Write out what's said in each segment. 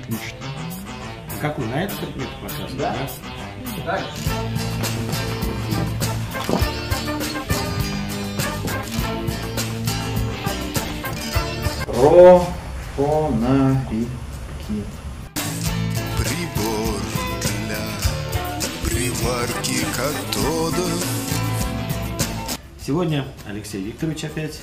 Отлично. А какой на этот предмет показывает? Да. Так. Про фонарики. Прибор для приварки катодов. Сегодня Алексей Викторович опять.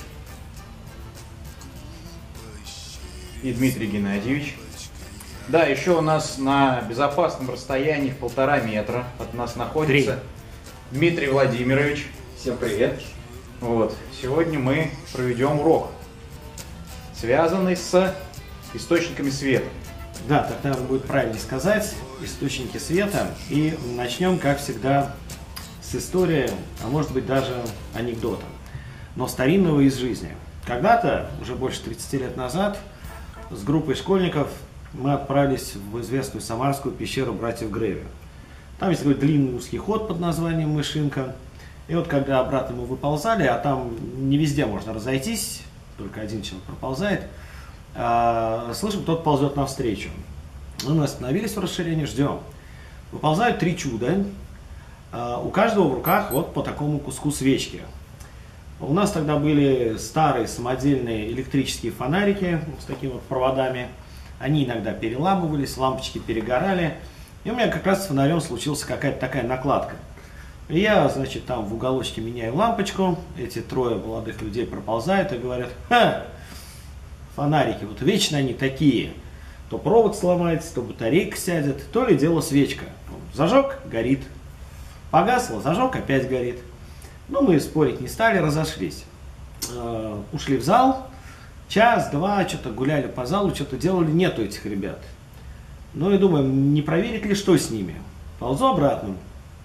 И Дмитрий Геннадьевич. Да, еще у нас на безопасном расстоянии в 1,5 метра от нас находится Дмитрий Владимирович. Всем привет. Вот. Сегодня мы проведем урок, связанный с источниками света. Да, так, наверное, будет правильнее сказать. Источники света. И начнем, как всегда, с истории, а может быть даже анекдота, но старинного из жизни. Когда-то, уже больше 30 лет назад, с группой школьников мы отправились в известную самарскую пещеру братьев Греве. Там есть такой длинный узкий ход под названием Мышинка. И вот когда обратно мы выползали, а там не везде можно разойтись, только один человек проползает, слышим, кто-то ползет навстречу. Мы остановились в расширении, ждем. Выползают 3 чуда. У каждого в руках вот по такому куску свечки. У нас тогда были старые самодельные электрические фонарики с такими вот проводами. Они иногда переламывались, лампочки перегорали. И у меня как раз с фонарем случилась какая-то такая накладка. И я, значит, там в уголочке меняю лампочку. Эти 3 молодых людей проползают и говорят: ха, фонарики, вот вечно они такие. То провод сломается, то батарейка сядет, то ли дело свечка. Зажег, горит. Погасло, зажег, опять горит. Ну, мы спорить не стали, разошлись. Ушли в зал. Час-два что-то гуляли по залу, что-то делали, нету этих ребят. Ну и думаем, не проверить ли, что с ними. Ползу обратно.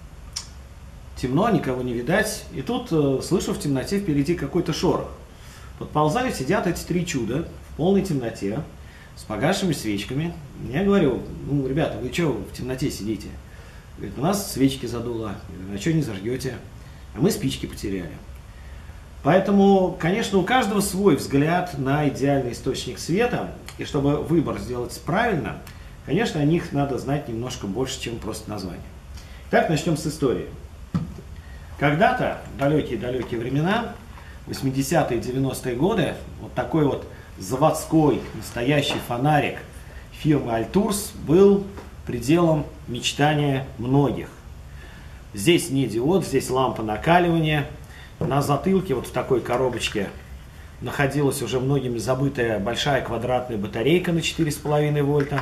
Темно, никого не видать. И тут слышу в темноте впереди какой-то шорох. Подползаю, сидят эти 3 чуда в полной темноте, с погасшими свечками. Я говорю: ну, ребята, вы что в темноте сидите? Говорит: у нас свечки задуло. Я говорю: а что не зажгете? А мы спички потеряли. Поэтому, конечно, у каждого свой взгляд на идеальный источник света. И чтобы выбор сделать правильно, конечно, о них надо знать немножко больше, чем просто название. Так, начнем с истории. Когда-то, в далекие-далекие времена, 80-е, 90-е годы, вот такой вот заводской настоящий фонарик фирмы Альтурс был пределом мечтания многих. Здесь не диод, здесь лампа накаливания. На затылке вот в такой коробочке находилась уже многими забытая большая квадратная батарейка на 4,5 вольта.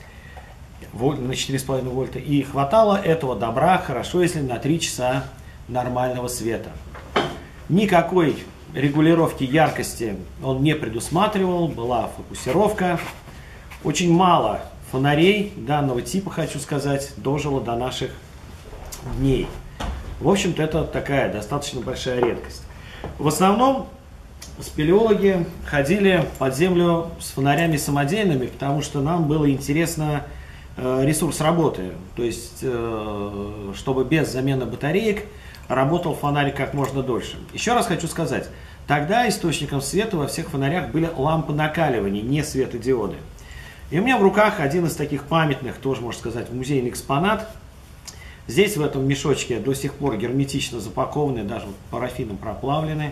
На 4,5 вольта. И хватало этого добра хорошо, если на 3 часа нормального света. Никакой регулировки яркости он не предусматривал, была фокусировка. Очень мало фонарей данного типа, хочу сказать, дожило до наших дней. В общем-то, это такая достаточно большая редкость. В основном спелеологи ходили под землю с фонарями самодельными, потому что нам было интересно ресурс работы. То есть, чтобы без замены батареек работал фонарик как можно дольше. Еще раз хочу сказать, тогда источником света во всех фонарях были лампы накаливания, не светодиоды. И у меня в руках один из таких памятных, тоже можно сказать, музейный экспонат. Здесь в этом мешочке до сих пор герметично запакованы, даже парафином проплавлены,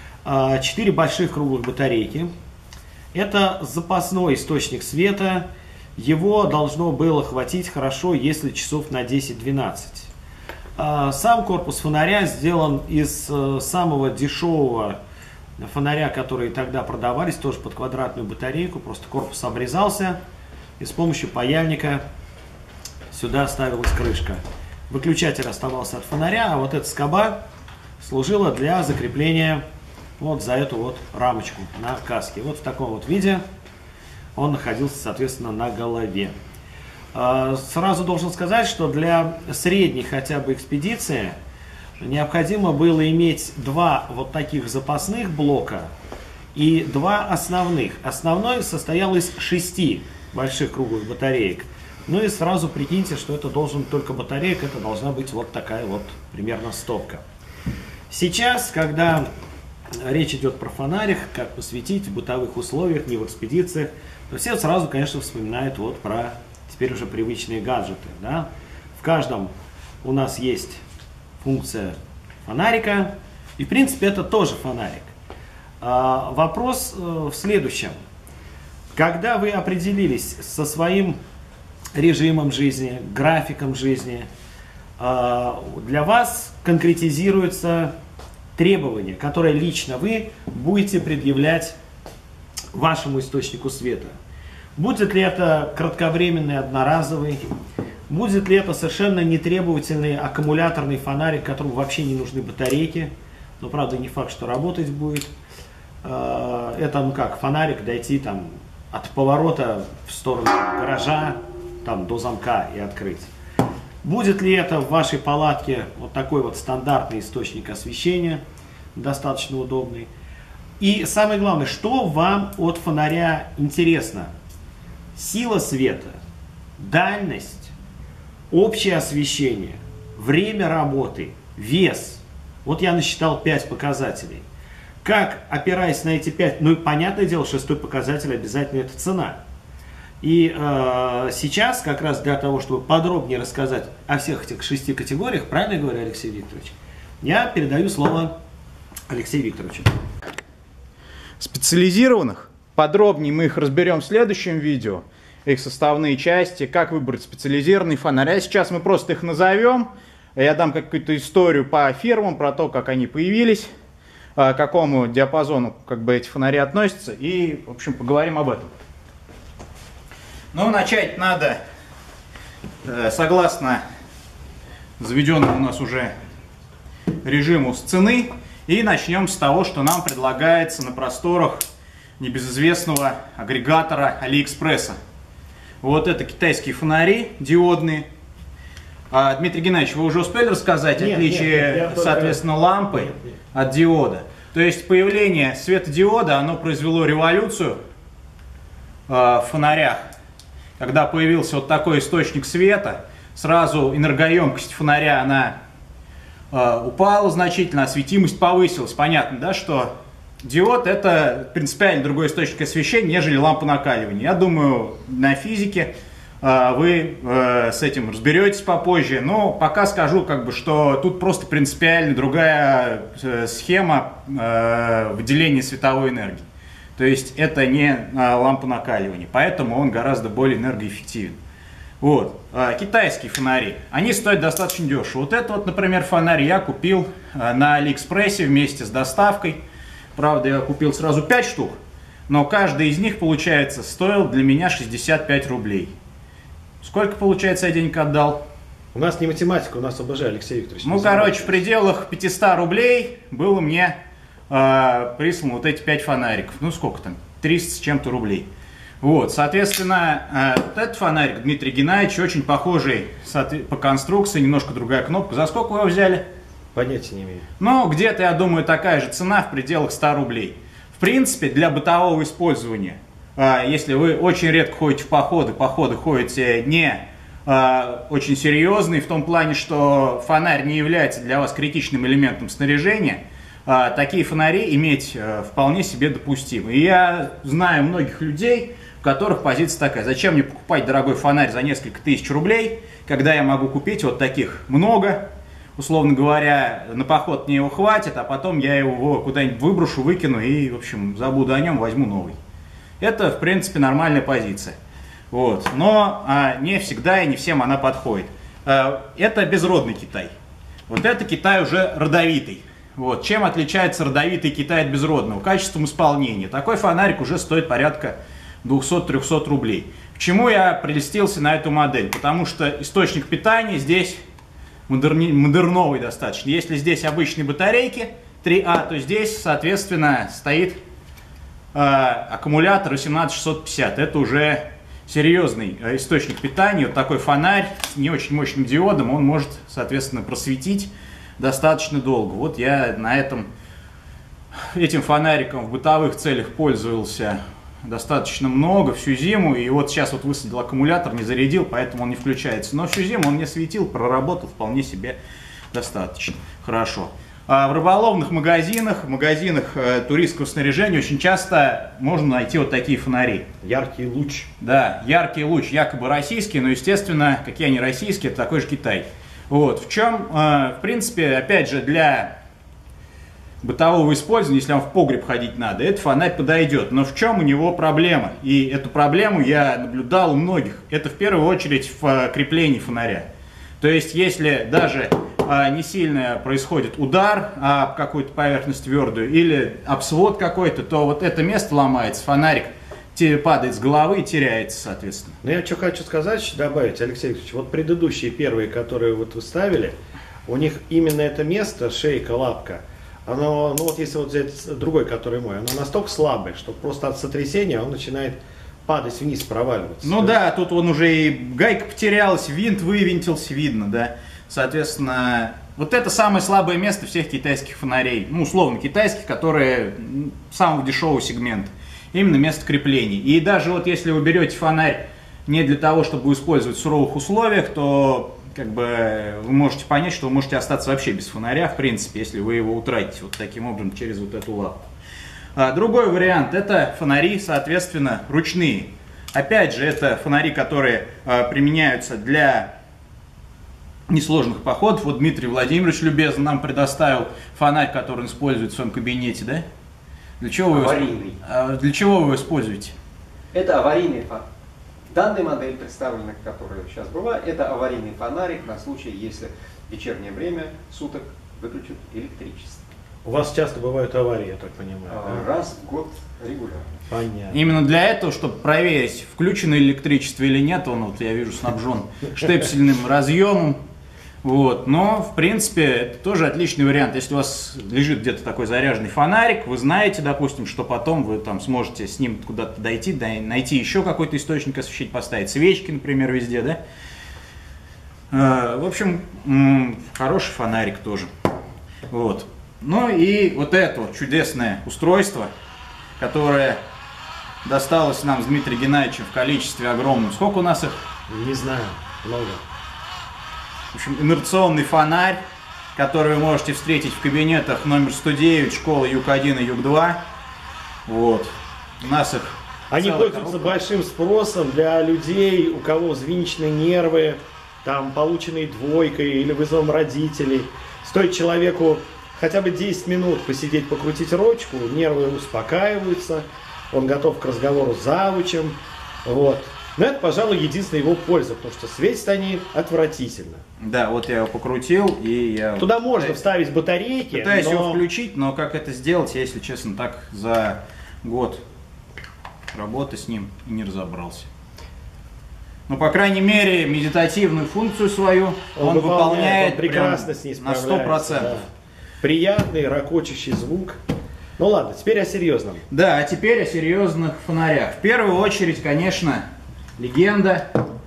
4 больших круглых батарейки. Это запасной источник света. Его должно было хватить хорошо, если часов на 10-12. Сам корпус фонаря сделан из самого дешевого фонаря, которые тогда продавались, тоже под квадратную батарейку. Просто корпус обрезался, и с помощью паяльника сюда ставилась крышка. Выключатель оставался от фонаря, а вот эта скоба служила для закрепления вот за эту вот рамочку на каске. Вот в таком вот виде он находился, соответственно, на голове. Сразу должен сказать, что для средней хотя бы экспедиции необходимо было иметь 2 вот таких запасных блока и 2 основных. Основной состоял из 6 больших круглых батареек. Ну и сразу прикиньте, что это должен только батарейка, это должна быть вот такая вот примерно стопка. Сейчас, когда речь идет про фонарик, как посветить в бытовых условиях, не в экспедициях, то все сразу, конечно, вспоминают вот про теперь уже привычные гаджеты. Да? В каждом у нас есть функция фонарика, и в принципе это тоже фонарик. Вопрос в следующем. Когда вы определились со своим режимом жизни, графиком жизни, для вас конкретизируются требования, которые лично вы будете предъявлять вашему источнику света. Будет ли это кратковременный одноразовый, будет ли это совершенно нетребовательный аккумуляторный фонарик, которому вообще не нужны батарейки, но правда не факт, что работать будет. Это ну как, фонарик дойти там от поворота в сторону гаража там, до замка и открыть. Будет ли это в вашей палатке вот такой вот стандартный источник освещения, достаточно удобный? И самое главное, что вам от фонаря интересно? Сила света, дальность, общее освещение, время работы, вес. Вот я насчитал 5 показателей. Как, опираясь на эти 5, ну и понятное дело, 6-й показатель обязательно это цена. И сейчас, как раз для того, чтобы подробнее рассказать о всех этих 6 категориях, правильно я говорю, Алексей Викторович, я передаю слово Алексею Викторовичу. Специализированных, подробнее мы их разберем в следующем видео, их составные части, как выбрать специализированный фонарь. А сейчас мы просто их назовем, я дам какую-то историю по фирмам, про то, как они появились, к какому диапазону как бы эти фонари относятся, и, в общем, поговорим об этом. Ну, начать надо, согласно заведенному у нас уже режиму, с цены. И начнем с того, что нам предлагается на просторах небезызвестного агрегатора Алиэкспресса. Вот это китайские фонари диодные. Дмитрий Геннадьевич, вы уже успели рассказать отличие, соответственно, лампы от диода? То есть появление светодиода, оно произвело революцию в фонарях. Когда появился вот такой источник света, сразу энергоемкость фонаря, она упала значительно, осветимость повысилась. Понятно, да, что диод — это принципиально другой источник освещения, нежели лампа накаливания. Я думаю, на физике вы с этим разберетесь попозже, но пока скажу, как бы, что тут просто принципиально другая схема выделения световой энергии. То есть это не лампа накаливания, поэтому он гораздо более энергоэффективен. Вот. Китайские фонари, они стоят достаточно дешево. Вот это вот, например, фонарь я купил на Алиэкспрессе вместе с доставкой. Правда, я купил сразу 5 штук, но каждый из них, получается, стоил для меня 65 рублей. Сколько, получается, я денег отдал? У нас не математика, у нас ОБЖ, Алексей Викторович. Ну, короче, в пределах 500 рублей было мне присланы вот эти 5 фонариков. Ну, сколько там? 300 с чем-то рублей. Вот, соответственно, вот этот фонарик Дмитрий Геннадьевич, очень похожий по конструкции, немножко другая кнопка. За сколько вы его взяли? Понятия не имею. Ну, где-то, я думаю, такая же цена в пределах 100 рублей. В принципе, для бытового использования, если вы очень редко ходите в походы ходите не очень серьезные, в том плане, что фонарь не является для вас критичным элементом снаряжения, такие фонари иметь вполне себе допустимо. И я знаю многих людей, у которых позиция такая: зачем мне покупать дорогой фонарь за несколько тысяч рублей, когда я могу купить вот таких много, условно говоря, на поход мне его хватит, а потом я его куда-нибудь выброшу, выкину и, в общем, забуду о нем, возьму новый. Это, в принципе, нормальная позиция. Вот. Но не всегда и не всем она подходит. Это безродный Китай. Вот это Китай уже родовитый. Вот. Чем отличается родовитый Китай от безродного? Качеством исполнения. Такой фонарик уже стоит порядка 200-300 рублей. Почему я прелестился на эту модель? Потому что источник питания здесь модерновый достаточно. Если здесь обычные батарейки 3А, то здесь, соответственно, стоит аккумулятор 18650. Это уже серьезный источник питания. Вот такой фонарь с не очень мощным диодом, он может, соответственно, просветить достаточно долго. Вот я на этим фонариком в бытовых целях пользовался достаточно много всю зиму. И вот сейчас вот высадил аккумулятор, не зарядил, поэтому он не включается. Но всю зиму он мне светил, проработал вполне себе достаточно хорошо. А в рыболовных магазинах, туристского снаряжения очень часто можно найти вот такие фонари. Яркий луч. Да, яркий луч, якобы российский, но, естественно, какие они российские, это такой же Китай. Вот, в чем, в принципе, опять же, для бытового использования, если вам в погреб ходить надо, этот фонарь подойдет. Но в чем у него проблема? И эту проблему я наблюдал у многих. Это в первую очередь в креплении фонаря. То есть, если даже не сильно происходит удар об какую-то поверхность твердую или об свод какой-то, то вот это место ломается, фонарик падает с головы и теряется, соответственно. Но я что хочу сказать, добавить, Алексей Викторович, вот предыдущие первые, которые вот вы ставили, у них именно это место, шейка, лапка, оно, ну вот если вот взять другой, который мой, оно настолько слабое, что просто от сотрясения он начинает падать вниз, проваливаться. Ну да, тут он уже и гайка потерялась, винт вывинтился, видно, да. Соответственно, вот это самое слабое место всех китайских фонарей, ну условно китайских, которые самого дешевого сегмента. Именно место крепления. И даже вот если вы берете фонарь не для того, чтобы использовать в суровых условиях, то как бы вы можете понять, что вы можете остаться вообще без фонаря, в принципе, если вы его утратите вот таким образом через вот эту лапу. Другой вариант — это фонари, соответственно, ручные. Опять же, это фонари, которые применяются для несложных походов. Вот Дмитрий Владимирович любезно нам предоставил фонарь, который он использует в своем кабинете, да? Для чего аварийный. Для чего вы его используете? Это аварийный фонарик. Данная модель, представленная, которая сейчас была, это аварийный фонарик на случай, если в вечернее время суток выключат электричество. У вас часто бывают аварии, я так понимаю. Да? Раз в год регулярно. Понятно. Именно для этого, чтобы проверить, включено электричество или нет, он, вот я вижу, снабжен штепсельным разъемом. Вот. Но, в принципе, это тоже отличный вариант. Если у вас лежит где-то такой заряженный фонарик, вы знаете, допустим, что потом вы там сможете с ним куда-то дойти, найти еще какой-то источник освещения, поставить свечки, например, везде, да? В общем, хороший фонарик тоже. Вот. Ну и вот это вот чудесное устройство, которое досталось нам с Дмитрием Геннадьевичем в количестве огромном. Сколько у нас их? Не знаю, много. В общем, инерционный фонарь, который вы можете встретить в кабинетах номер 109, школы Юг-1 и Юг-2. Вот. У нас их Они пользуются большим спросом для людей, у кого взвинчены нервы, там, полученные двойкой или вызовом родителей. Стоит человеку хотя бы 10 минут посидеть, покрутить ручку, нервы успокаиваются, он готов к разговору с завучем. Вот. Но это, пожалуй, единственная его польза, потому что светят они отвратительно. Да, вот я его покрутил, и я... Туда можно вставить батарейки, Пытаюсь его включить, но как это сделать, я, если честно, так за год работы с ним и не разобрался. Ну, по крайней мере, медитативную функцию свою он выполняет прекрасно с ней на 100%. Да. Приятный, ракочущий звук. Ну ладно, теперь о серьезном. Да, а теперь о серьезных фонарях. В первую очередь, конечно, легенда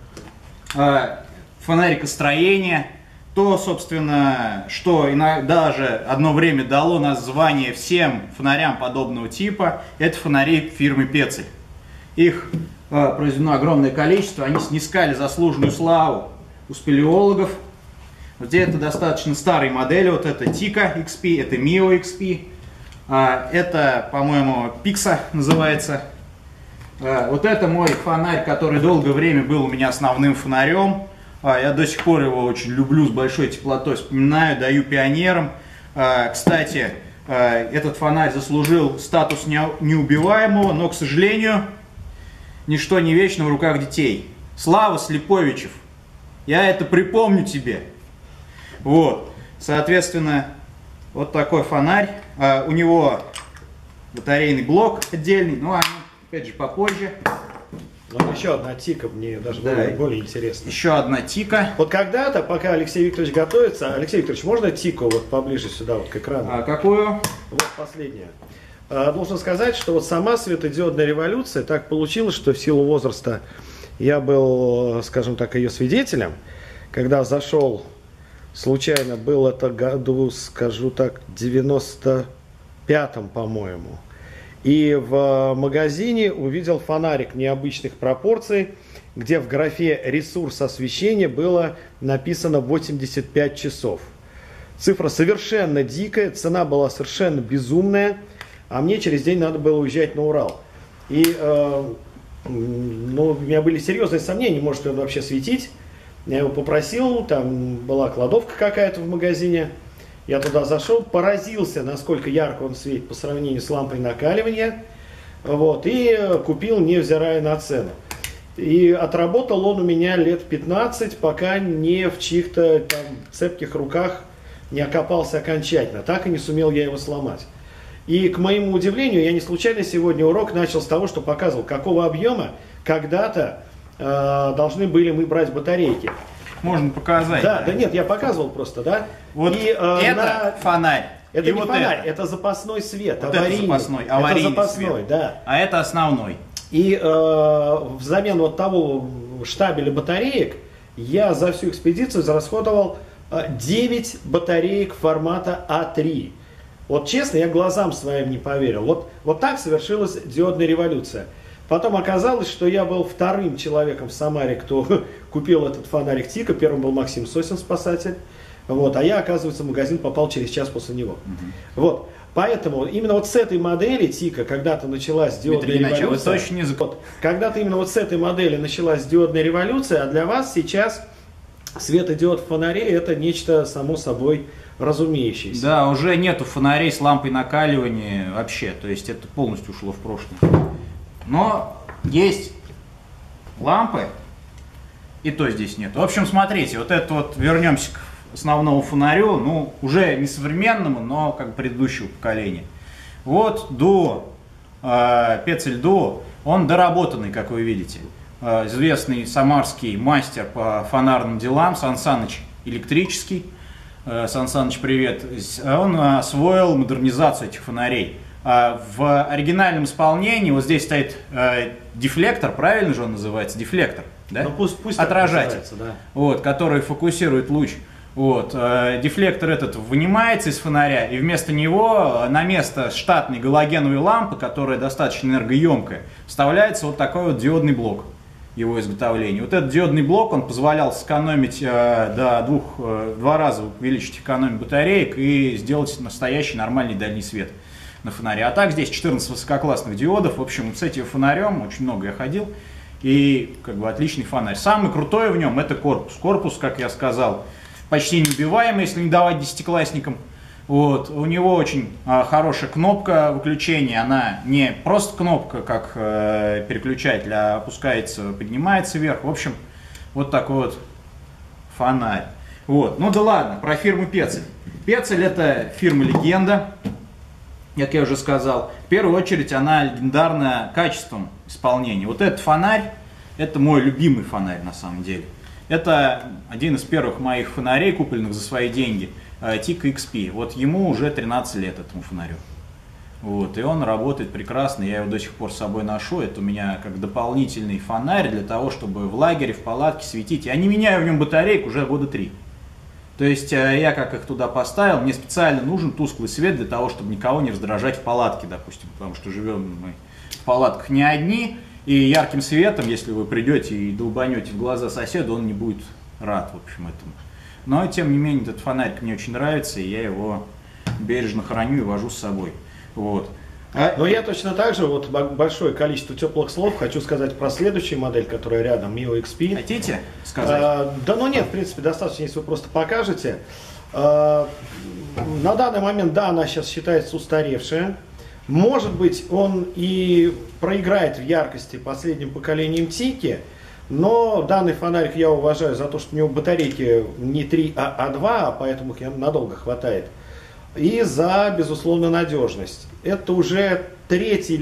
фонарикостроения. То, собственно, что даже одно время дало название всем фонарям подобного типа, это фонари фирмы Пецель. Их произведено огромное количество, они снискали заслуженную славу у спелеологов. Вот это достаточно старые модели, вот это Tikka XP, это Mio XP, это, по-моему, Pixa называется. Вот это мой фонарь, который долгое время был у меня основным фонарем. Я до сих пор его очень люблю, с большой теплотой вспоминаю, даю пионерам. Кстати, этот фонарь заслужил статус неубиваемого, но, к сожалению, ничто не вечно в руках детей. Слава Слеповичев, я это припомню тебе. Вот, соответственно, вот такой фонарь. У него батарейный блок отдельный, но опять же попозже. Вот еще одна Tikka, мне даже более интересно. Еще одна Tikka. Вот когда-то, пока Алексей Викторович готовится, Алексей Викторович, можно Tikka вот поближе сюда, вот к экрану? Какую? Вот последняя. Должен сказать, что вот сама светодиодная революция, так получилось, что в силу возраста я был, скажем так, ее свидетелем, когда зашел, случайно был это году, скажу так, 95-м, по-моему, и в магазине увидел фонарик необычных пропорций, где в графе «Ресурс освещения» было написано 85 часов. Цифра совершенно дикая, цена была совершенно безумная, а мне через день надо было уезжать на Урал. И ну, у меня были серьезные сомнения, может ли он вообще светить. Я его попросил, там была кладовка какая-то в магазине. Я туда зашел, поразился, насколько ярко он светит по сравнению с лампой накаливания. Вот, и купил, невзирая на цену. И отработал он у меня лет 15, пока не в чьих-то там цепких руках не окопался окончательно. Так и не сумел я его сломать. И, к моему удивлению, я не случайно сегодня урок начал с того, что показывал, какого объема когда-то должны были мы брать батарейки. Можно показать. Да, да нет, я показывал просто, да. Вот и, это фонарь. Это и не вот фонарь, это запасной свет, вот аварийный. Это запасной, аварийный это запасной, свет. да. А это основной. И взамен вот того штабеля батареек я за всю экспедицию израсходовал 9 батареек формата А3. Вот честно, я глазам своим не поверил. Вот так совершилась диодная революция. Потом оказалось, что я был вторым человеком в Самаре, кто купил этот фонарик Тика. Первым был Максим Сосин, спасатель. Вот, а я, оказывается, в магазин попал через час после него. Вот. Поэтому именно вот с этой модели Тика когда-то началась диодная революция. Когда-то именно вот с этой модели началась диодная революция, а для вас сейчас светодиод фонарей это нечто само собой разумеющееся. Да, уже нету фонарей с лампой накаливания вообще, то есть это полностью ушло в прошлое. Но есть лампы, и то здесь нет. В общем, смотрите, вот это вот, вернемся к основному фонарю, ну, уже не современному, но как предыдущего поколения. Вот Duo, Petzl Duo, он доработанный, как вы видите. Известный самарский мастер по фонарным делам, Сан Саныч Электрический. Сан Саныч, привет. Он освоил модернизацию этих фонарей. В оригинальном исполнении вот здесь стоит дефлектор, правильно же он называется? Дефлектор, да? Ну, пусть отражатель, да. Вот, который фокусирует луч. Вот, дефлектор этот вынимается из фонаря, и вместо него на место штатной галогеновой лампы, которая достаточно энергоемкая, вставляется вот такой вот диодный блок его изготовления. Вот этот диодный блок, он позволял сэкономить два раза увеличить экономию батареек и сделать настоящий нормальный дальний свет на фонаре. А так здесь 14 высококлассных диодов. В общем, с этим фонарем очень много я ходил. И как бы отличный фонарь. Самый крутой в нем это корпус. Корпус, как я сказал, почти неубиваемый, если не давать десятиклассникам. Вот. У него очень хорошая кнопка выключения. Она не просто кнопка, как переключатель, а опускается, поднимается вверх. В общем, вот такой вот фонарь. Вот. Ну да ладно, про фирму Petzl. Petzl это фирма-легенда. Как я уже сказал, в первую очередь она легендарна качеством исполнения. Вот этот фонарь, это мой любимый фонарь на самом деле. Это один из первых моих фонарей, купленных за свои деньги, Tika XP. Вот ему уже 13 лет, этому фонарю. Вот, и он работает прекрасно, я его до сих пор с собой ношу. Это у меня как дополнительный фонарь для того, чтобы в лагере, в палатке светить. Я не меняю в нем батарейку уже года 3. То есть я как их туда поставил, мне специально нужен тусклый свет для того, чтобы никого не раздражать в палатке, допустим, потому что живем мы в палатках не одни, и ярким светом, если вы придете и долбанете в глаза соседу, он не будет рад, в общем, этому. Но, тем не менее, этот фонарик мне очень нравится, и я его бережно храню и вожу с собой. Вот. Но я точно так же, вот большое количество теплых слов хочу сказать про следующую модель, которая рядом, Mio XP. Хотите сказать? Да, ну нет, в принципе, достаточно, если вы просто покажете. На данный момент, да, она сейчас считается устаревшая. Может быть, он и проиграет в яркости последним поколением Тики, но данный фонарик я уважаю за то, что у него батарейки не 3, а 2, поэтому их надолго хватает. И за, безусловно, надежность. Это уже третий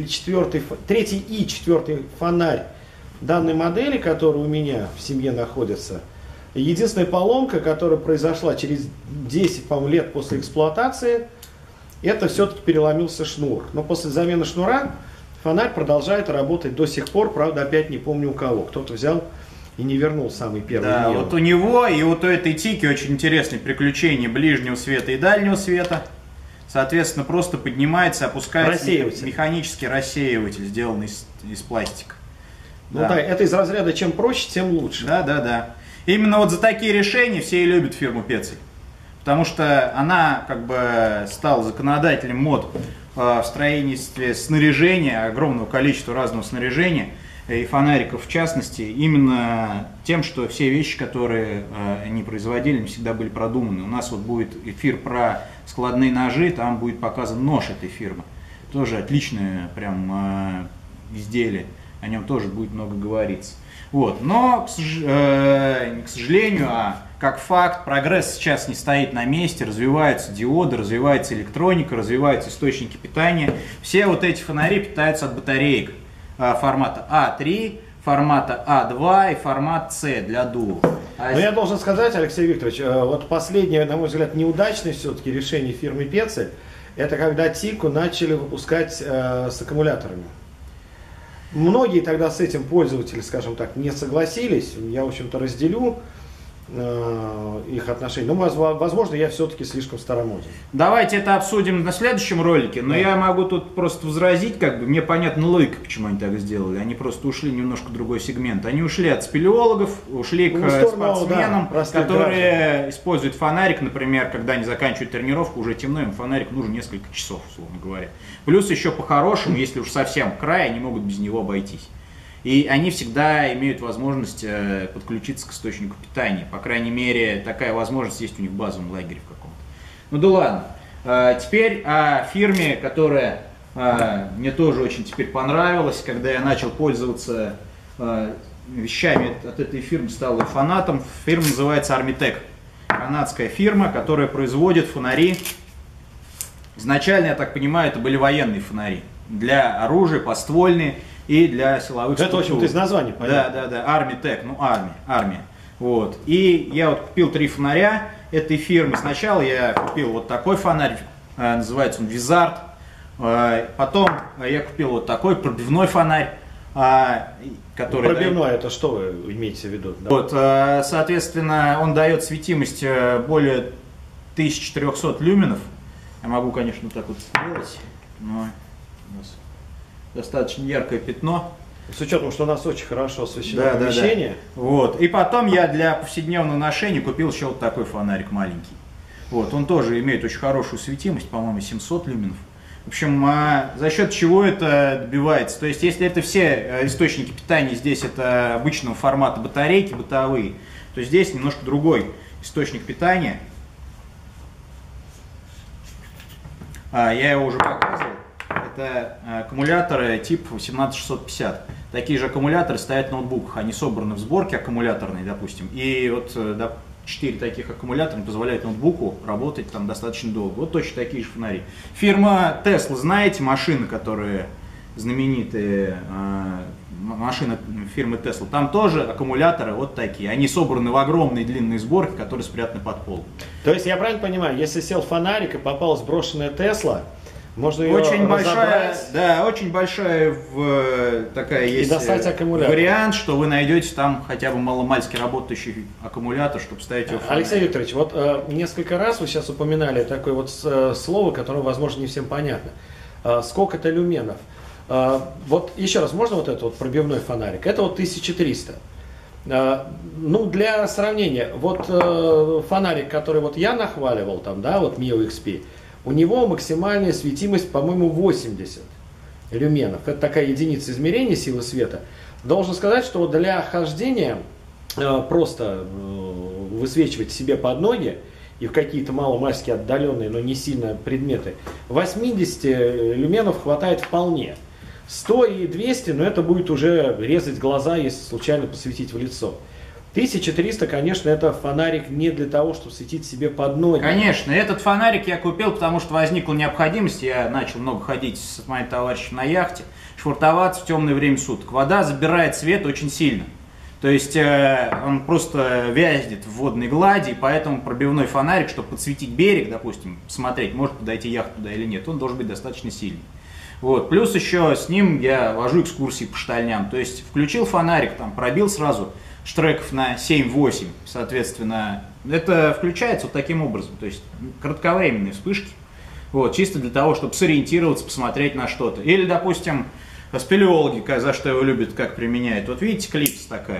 и четвертый фонарь данной модели, который у меня в семье находится. Единственная поломка, которая произошла через 10, по-моему, лет после эксплуатации, это все-таки переломился шнур. Но после замены шнура фонарь продолжает работать до сих пор, правда, опять не помню у кого. Кто-то взял и не вернул самый первый. Да, вот у него и вот у этой Тики очень интересные приключения ближнего света и дальнего света. Соответственно, просто поднимается, опускается механический рассеиватель, сделанный из пластика. Ну да, это из разряда чем проще, тем лучше. Да. Именно вот за такие решения все и любят фирму Petzl. потому что она как бы стала законодателем мод в строительстве снаряжения, огромного количества разного снаряжения, и фонариков в частности, именно тем, что все вещи, которые они производили, не всегда были продуманы. У нас вот будет эфир про складные ножи, там будет показан нож этой фирмы. Тоже отличное прям изделие, о нем тоже будет много говориться. Вот. Но, к сожалению, как факт, прогресс сейчас не стоит на месте, развиваются диоды, развивается электроника, развиваются источники питания. Все вот эти фонари питаются от батареек формата А3, формата А2 и формат С для дула. Но я должен сказать, Алексей Викторович, вот последнее, на мой взгляд, неудачное все-таки решение фирмы Пецель, это когда Тику начали выпускать с аккумуляторами. Многие тогда с этим пользователи, скажем так, не согласились. Я, в общем-то, разделю их отношения. Но, возможно, я все-таки слишком старомоден. Давайте это обсудим на следующем ролике, но я могу тут просто возразить, как бы, мне понятна логика, почему они так сделали. Они просто ушли немножко в другой сегмент. Они ушли от спелеологов, ушли к спортсменам, которые используют фонарик, например, когда они заканчивают тренировку, уже темно, им фонарик нужен несколько часов, условно говоря. Плюс еще по-хорошему, если уж совсем край, они могут без него обойтись. И они всегда имеют возможность подключиться к источнику питания. По крайней мере, такая возможность есть у них в базовом лагере в каком-то. Ну да ладно. Теперь о фирме, которая мне тоже очень теперь понравилась. Когда я начал пользоваться вещами от этой фирмы, стал ее фанатом. Фирма называется Armitec. Канадская фирма, которая производит фонари. Изначально, я так понимаю, это были военные фонари. Для оружия, подствольные. И для силовых структур. Это, в общем-то, из названия понятно. Да. Armitec, ну армия. Вот. И я вот купил 3 фонаря этой фирмы. Сначала я купил вот такой фонарь, называется он Визард. Потом я купил вот такой пробивной фонарь, который... Пробивной, это что вы имеете в виду? Да? Вот, соответственно, он дает светимость более 1400 люменов. Я могу, конечно, так вот сделать, но у нас достаточно яркое пятно. С учетом, что у нас очень хорошо освещено помещение. Да. Вот. И потом я для повседневного ношения купил еще вот такой фонарик маленький. Вот. Он тоже имеет очень хорошую светимость, по-моему, 700 люменов. В общем, за счет чего это добивается? То есть, если это все источники питания, здесь это обычного формата батарейки, бытовые, то здесь немножко другой источник питания. Я его уже показывал. Это аккумуляторы тип 18650. Такие же аккумуляторы стоят в ноутбуках. Они собраны в сборке аккумуляторной, допустим. И вот 4 таких аккумулятора позволяют ноутбуку работать там достаточно долго. Вот точно такие же фонари. Фирма Tesla, знаете, машины, которые знаменитые, машины фирмы Tesla, там тоже аккумуляторы вот такие. Они собраны в огромные длинные сборки, которые спрятаны под пол. То есть я правильно понимаю, если сел фонарик и попала сброшенная Tesla, можно ее очень большая, да, очень большая такая и есть достать аккумулятор. Вариант, что вы найдете там хотя бы маломальски работающий аккумулятор, чтобы ставить его в фонарик. Алексей Викторович, вот несколько раз вы сейчас упоминали такое вот слово, которое, возможно, не всем понятно. Сколько-то люменов. Вот еще раз, можно вот этот вот пробивной фонарик? Это вот 1300. Ну, для сравнения, вот фонарик, который вот я нахваливал, там, да, вот Mio XP, у него максимальная светимость, по-моему, 80 люменов. Это такая единица измерения силы света. Должен сказать, что для хождения просто высвечивать себе под ноги и в какие-то маломальски отдаленные, но не сильно предметы, 80 люменов хватает вполне. 100 и 200, но это будет уже резать глаза, если случайно посветить в лицо. 1300, конечно, это фонарик не для того, чтобы светить себе под ноги. Конечно, этот фонарик я купил, потому что возникла необходимость, я начал много ходить с моим товарищем на яхте, швартоваться в темное время суток. Вода забирает свет очень сильно. То есть он просто вязнет в водной глади, и поэтому пробивной фонарик, чтобы подсветить берег, допустим, посмотреть, может подойти яхта туда или нет, он должен быть достаточно сильный. Вот. Плюс еще с ним я вожу экскурсии по штольням. То есть включил фонарик, там пробил сразу штреков на 7-8, соответственно, это включается вот таким образом, то есть кратковременные вспышки, вот, чисто для того, чтобы сориентироваться, посмотреть на что-то. Или, допустим, спелеологи, за что его любят, как применяют. Вот видите, клипса такая.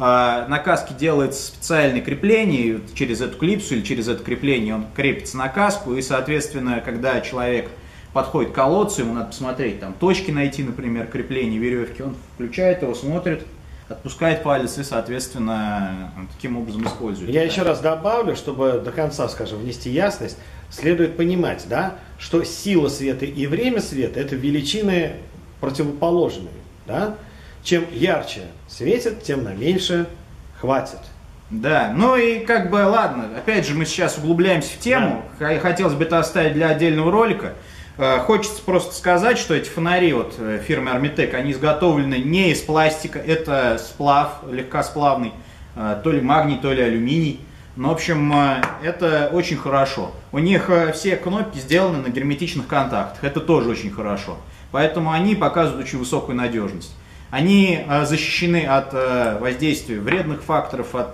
на каске делается специальное крепление, и вот через эту клипсу или через это крепление он крепится на каску, и, соответственно, когда человек подходит к колодцу, ему надо посмотреть, там, точки найти, например, крепление веревки, он включает его, смотрит, отпускает палец и, соответственно, таким образом использует. Я еще раз добавлю, чтобы до конца, скажем, внести ясность, следует понимать, да, что сила света и время света – это величины противоположные. Да? Чем ярче светит, тем на меньше хватит. Да, ну и как бы, ладно, опять же мы сейчас углубляемся в тему, хотелось бы это оставить для отдельного ролика. Хочется просто сказать, что эти фонари вот фирмы Armitec, они изготовлены не из пластика, это сплав, легкосплавный, то ли магний, то ли алюминий. Ну, в общем, это очень хорошо. У них все кнопки сделаны на герметичных контактах, это тоже очень хорошо. Поэтому они показывают очень высокую надежность. Они защищены от воздействия вредных факторов, от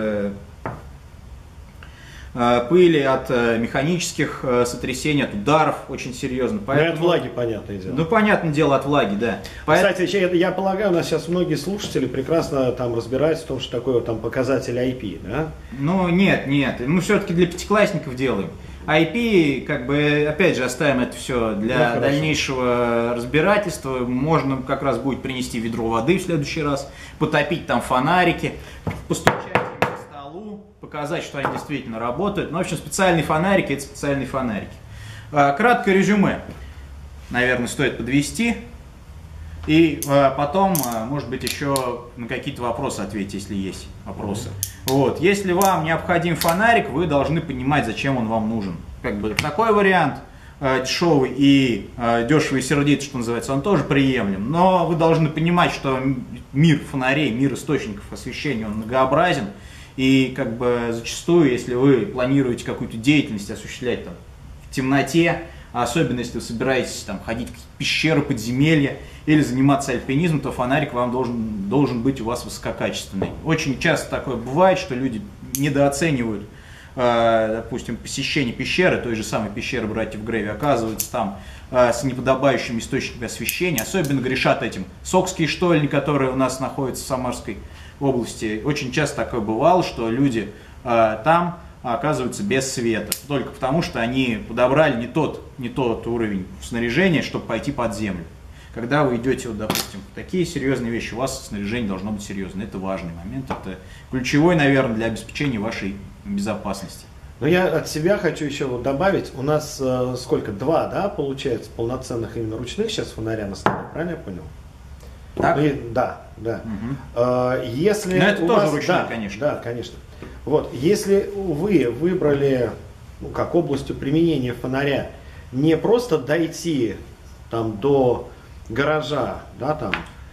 пыли, от механических сотрясений, от ударов очень серьезно. Поэтому... от влаги, понятное дело. Ну, понятное дело, от влаги, да. Кстати, я полагаю, у нас сейчас многие слушатели прекрасно там разбираются в том, что такое там показатель IP, да? Ну, нет, мы все-таки для пятиклассников делаем. IP, как бы, опять же, оставим это все для дальнейшего разбирательства. Можно как раз будет принести ведро воды в следующий раз, потопить там фонарики, постучать по столу, показать, что они действительно работают. Ну, в общем, специальные фонарики – это специальные фонарики. Краткое резюме, наверное, стоит подвести. И потом, может быть, еще на какие-то вопросы ответить, если есть вопросы. Вот. Если вам необходим фонарик, вы должны понимать, зачем он вам нужен. Как бы такой вариант дешевый и дешевый и сердитый, что называется, он тоже приемлем. Но вы должны понимать, что мир фонарей, мир источников освещения, он многообразен. И как бы зачастую, если вы планируете какую-то деятельность осуществлять там, в темноте, особенно если вы собираетесь там, ходить в пещеры, подземелья или заниматься альпинизмом, то фонарик вам должен быть у вас высококачественный. Очень часто такое бывает, что люди недооценивают, допустим, посещение пещеры, той же самой пещеры братьев Грейви, оказывается там с неподобающими источниками освещения. Особенно грешат этим сокские штольни, которые у нас находятся в Самарской области. Очень часто такое бывало, что люди там оказываются без света, только потому что они подобрали не тот уровень снаряжения, чтобы пойти под землю. Когда вы идете, вот, допустим, в такие серьезные вещи, у вас снаряжение должно быть серьезное. Это важный момент, это ключевой, наверное, для обеспечения вашей безопасности. Но я от себя хочу еще вот добавить, у нас сколько, 2, да, получается, полноценных именно ручных сейчас фонаря на столе, правильно я понял? Так? Да. Угу. Если но это у тоже вас, ручной, да, конечно. Да, конечно. Вот, если вы выбрали, ну, как областью применения фонаря, не просто дойти там до гаража, да, там,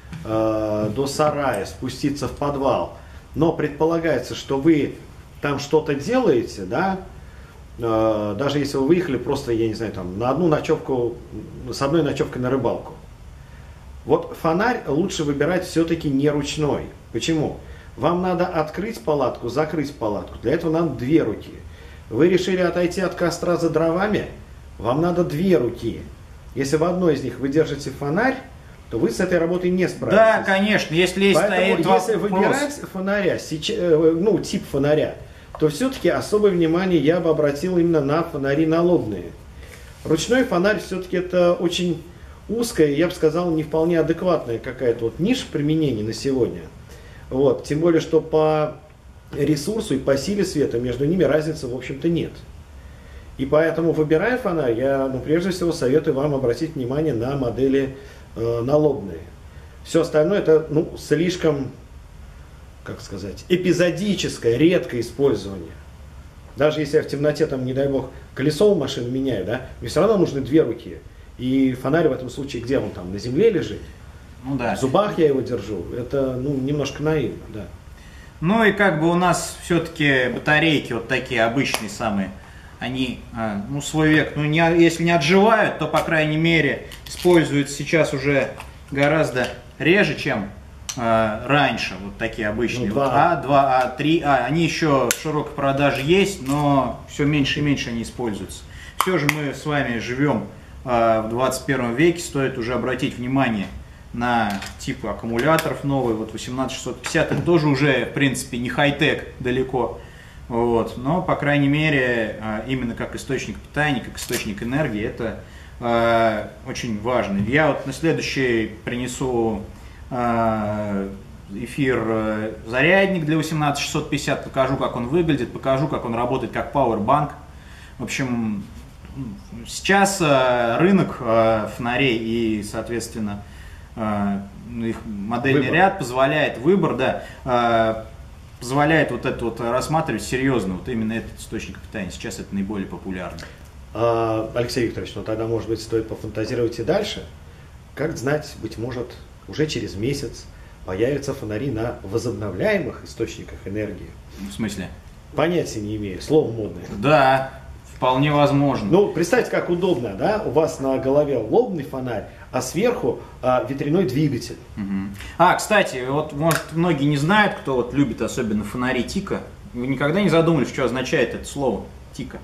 до сарая, спуститься в подвал, но предполагается, что вы там что-то делаете, да, даже если вы выехали просто, я не знаю, там, на одну ночевку, с одной ночевкой на рыбалку. Вот фонарь лучше выбирать все-таки не ручной. Почему? Вам надо открыть палатку, закрыть палатку. Для этого надо 2 руки. Вы решили отойти от костра за дровами, вам надо 2 руки. Если в одной из них вы держите фонарь, то вы с этой работой не справитесь. Да, конечно, если есть Поэтому, если выбирать фонаря, ну, тип фонаря, то все-таки особое внимание я бы обратил именно на фонари налобные. Ручной фонарь все-таки это очень узкая, я бы сказал, не вполне адекватная какая-то вот ниша применения на сегодня. Вот. Тем более, что по ресурсу и по силе света между ними разницы, в общем-то, нет. И поэтому, выбирая фонарь, я, прежде всего советую вам обратить внимание на модели налобные. Все остальное это, слишком, как сказать, эпизодическое, редкое использование. Даже если я в темноте, там, не дай бог, колесо у машины меняю, да, мне все равно нужны 2 руки. И фонарь в этом случае, где он там, на земле лежит? Ну, да. В зубах я его держу. Это, немножко наивно, да. Ну и как бы у нас все-таки батарейки вот такие обычные самые, они, свой век, если не отживают, то, по крайней мере, используются сейчас уже гораздо реже, чем раньше, вот такие обычные. Вот А2, А3, они еще в широкой продаже есть, но все меньше и меньше они используются. Все же мы с вами живем в 21 веке, стоит уже обратить внимание на типы аккумуляторов новые, вот 18650, это тоже уже, в принципе, не хай-тек далеко, вот, но, по крайней мере, именно как источник питания, как источник энергии, это очень важно. Я вот на следующий принесу эфир зарядник для 18650, покажу, как он выглядит, покажу, как он работает как пауэрбанк. В общем, сейчас рынок фонарей и, соответственно, их модельный ряд позволяет выбор, да, позволяет вот это вот рассматривать серьезно, вот именно этот источник питания. Сейчас это наиболее популярно. Алексей Викторович, ну тогда, может быть, стоит пофантазировать и дальше. Как знать, быть может, уже через месяц появятся фонари на возобновляемых источниках энергии. В смысле? Понятия не имею, слово модное. Да, вполне возможно. Ну, представьте, как удобно, да? У вас на голове лобный фонарь, а сверху ветряной двигатель. Кстати, вот, может, многие не знают, кто вот любит особенно фонари Тика. Вы никогда не задумывались, что означает это слово Тика?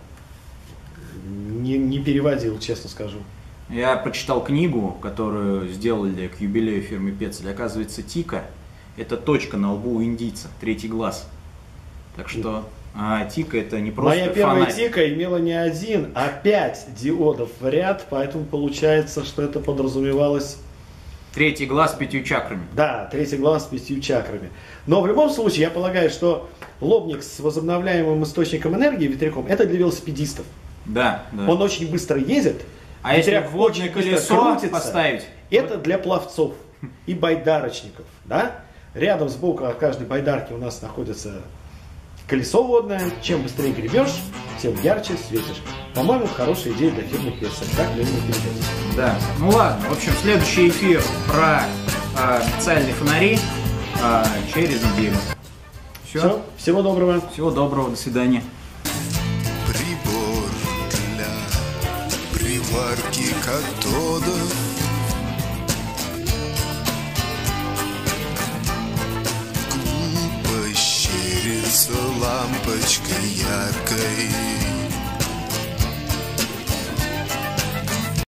Не переводил, честно скажу. Я прочитал книгу, которую сделали к юбилею фирмы Пецель. Оказывается, Тика – это точка на лбу у индийца, третий глаз. Так что Тика – это не просто Моя первая фонарь. Тика имела не 1, а 5 диодов в ряд, поэтому получается, что это подразумевалось... Третий глаз с 5 чакрами. Да, третий глаз с 5 чакрами. Но в любом случае, я полагаю, что лобник с возобновляемым источником энергии, ветряком, это для велосипедистов. Да, да. Он очень быстро едет. А если ветряк водное очень быстро колесо крутится. поставить? Это для пловцов и байдарочников. Да? Рядом сбоку от каждой байдарки у нас находится колесо водное. Чем быстрее гребешь, тем ярче светишь. По-моему, хорошая идея для фирмы Пецель. Так для него передать. Да. Ну ладно, в общем, следующий эфир про специальные фонари через неделю. Все, всего доброго. Всего доброго, до свидания. Прибор для приварки катодов. Глупо щерится лампочкой яркой.